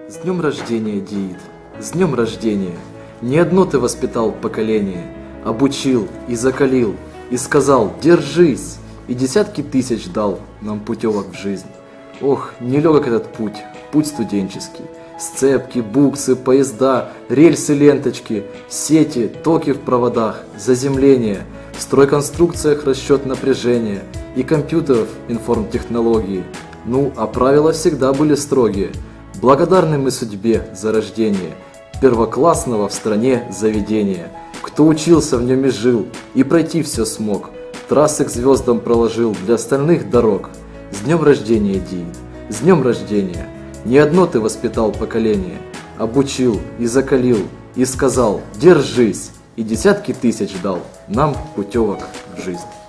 С днем рождения, Диит, с днем рождения! Не одно ты воспитал поколение, обучил и закалил, и сказал «держись!» И десятки тысяч дал нам путевок в жизнь. Ох, нелегок этот путь, путь студенческий. Сцепки, буксы, поезда, рельсы, ленточки, сети, токи в проводах, заземление, в стройконструкциях расчет напряжения и компьютеров информтехнологии. Ну, а правила всегда были строгие. Благодарны мы судьбе за рождение первоклассного в стране заведения. Кто учился в нем и жил, и пройти все смог, трассы к звездам проложил для остальных дорог. С днем рождения, Диит, с днем рождения! Не одно ты воспитал поколение, обучил и закалил, и сказал «держись!» И десятки тысяч дал нам путевок в жизнь.